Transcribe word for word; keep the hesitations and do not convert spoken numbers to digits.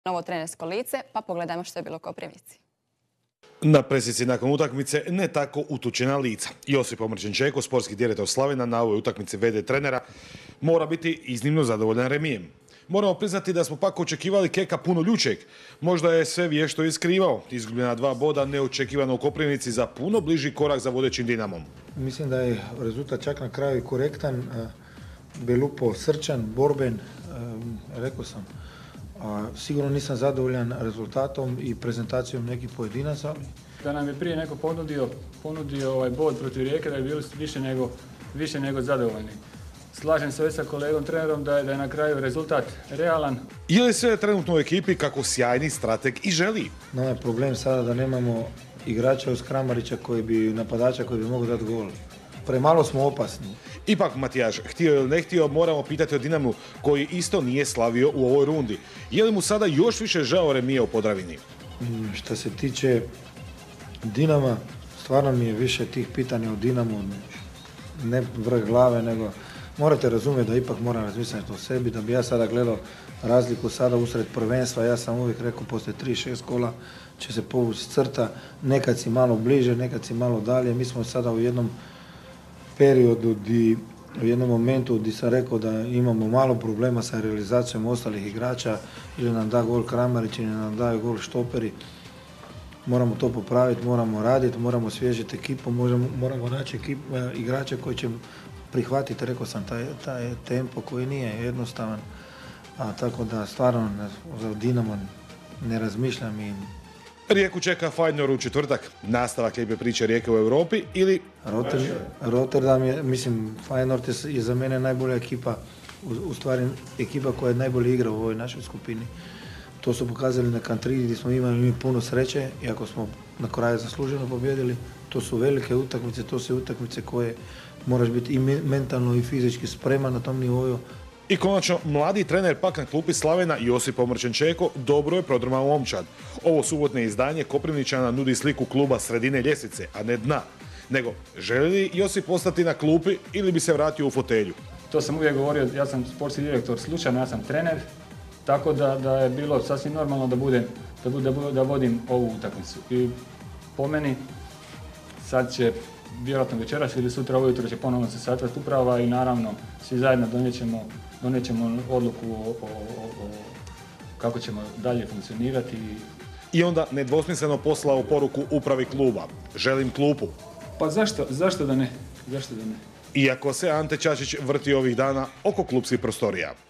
novo trenersko lice, pa pogledajmo što je bilo u Koprivnici. Na presici nakon utakmice ne tako utučena lica. Josip Omrčen-Čeko, sportski direktor Slavena, na ovoj utakmici ve de trenera, mora biti iznimno zadovoljan remijem. Moramo priznati da smo pak očekivali Keka puno ljučeg. Možda je sve vješto iskrivao. Izgubljena dva boda neočekivano u Koprivnici za puno bliži korak za vodećim Dinamom. Mislim da je rezultat čak na kraju korektan. Belupo srčan, borben, rekao sam. Sigurno nisam zadovoljan rezultatom i prezentacijom nekih pojedinaca. Da nam je prije neko ponudio, ponudio ovaj bod protiv Rijeke, da je bili više nego, više nego zadovoljni. Slažem se sa kolegom trenerom da je, da je na kraju rezultat realan. Je li sve trenutno u ekipi kako sjajni strateg i želi? Nama je problem sada da nemamo igrača uz Kramarića koji bi, napadača koji bi mogli dati gol. Premalo smo opasni. Ipak, Matijaš, htio ili ne htio, moramo pitati o Dinamu koji isto nije slavio u ovoj rundi. Je li mu sada još više žao remija u Podravini? Mm, što se tiče Dinama, stvarno mi je više tih pitanja o Dinamu, ne vrh glave, nego morate razumjeti da ipak moram razmisliti o sebi, da bi ja sada gledao razliku sada usred prvenstva. Ja sam uvijek rekao, poslije tri šest kola će se povući crta, nekad si malo bliže, nekad si malo dalje. Mi smo sada u jednom periodu, di, u jednom momentu gdje sam rekao da imamo malo problema sa realizacijom ostalih igrača, ili nam da gol Kramarić, ili nam daju gol štoperi. Moramo to popraviti, moramo raditi, moramo osvježiti ekipu, moramo, moramo naći ekip, igrače koji će prihvatiti, rekao sam, taj, taj tempo koji nije jednostavan. A tako da stvarno za Dinamo ne razmišljam i Rijeku čeka Feyenoord u četvrtak. Nastavak lijepe priče Rijeke u Europi ili Rotterdam, Rotterdam je, mislim, Feyenoord je za mene najbolja ekipa, u, u stvari ekipa koja je najbolje igra u ovoj našoj skupini. To su pokazali na Kantridi gdje smo imali mi puno sreće, iako smo na kraju zasluženo pobjedili. To su velike utakmice, to su utakmice koje moraš biti i mentalno i fizički spreman na tom nivou. I konačno, mladi trener pak na klupi Slavena Josip Omrčen-Čeko dobro je prodrmao momčad. Ovo subotne izdanje Koprivničana nudi sliku kluba sredine ljestvice, a ne dna. Nego, želi li Josip ostati na klupi ili bi se vratio u fotelju? To sam uvijek govorio, ja sam sportski direktor, slučajno ja sam trener, tako da, da je bilo sasvim normalno da, budem, da, bude, da vodim ovu utakmicu. I po meni sad će, vjerojatno večeras ili sutra ujutro će ponovno se satvati uprava i naravno svi zajedno donijećemo, donijećemo odluku o, o, o kako ćemo dalje funkcionirati. I onda nedvosmisleno poslao poruku upravi kluba. Želim klupu. Pa zašto, zašto da ne? Zašto da ne? Iako se Ante Čačić vrti ovih dana oko klupskih prostorija.